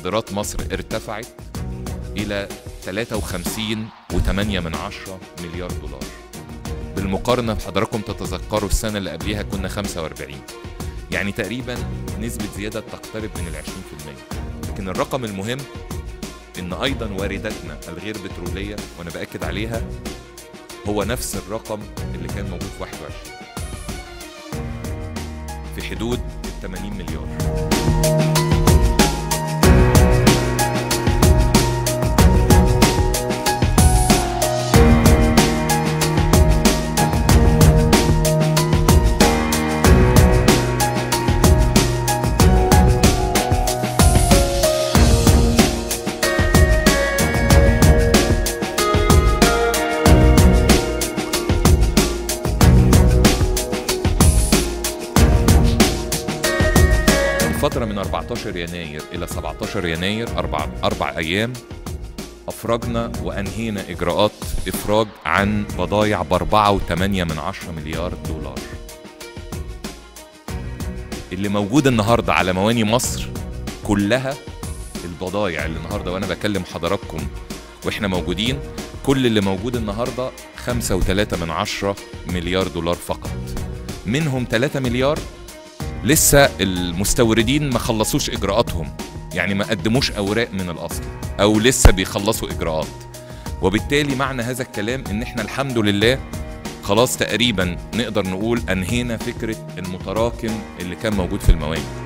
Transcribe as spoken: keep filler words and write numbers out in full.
صادرات مصر ارتفعت إلى ثلاثة وخمسين وثمانية من عشرة مليار دولار. بالمقارنة حضراتكم تتذكروا السنة اللي قبلها كنا خمسة وأربعين، يعني تقريبا نسبة زيادة تقترب من العشرين في المية. لكن الرقم المهم إن أيضا وارداتنا الغير بترولية، وأنا بأكد عليها، هو نفس الرقم اللي كان موجود في واحد وعشرين في حدود ثمانين مليار. فترة من أربعتاشر يناير إلى سبعتاشر يناير، أربع أربع أيام، أفرجنا وأنهينا إجراءات إفراج عن بضايع بأربعة وثمانية من عشرة مليار دولار. اللي موجود النهاردة على مواني مصر كلها، البضايع اللي النهاردة وأنا بكلم حضراتكم وإحنا موجودين، كل اللي موجود النهاردة خمسة وثلاثة من عشرة مليار دولار فقط. منهم ثلاثة مليار لسه المستوردين ما خلصوش إجراءاتهم، يعني ما قدموش أوراق من الأصل أو لسه بيخلصوا إجراءات. وبالتالي معنى هذا الكلام إن إحنا الحمد لله خلاص تقريبا نقدر نقول أنهينا فكرة المتراكم اللي كان موجود في المواني.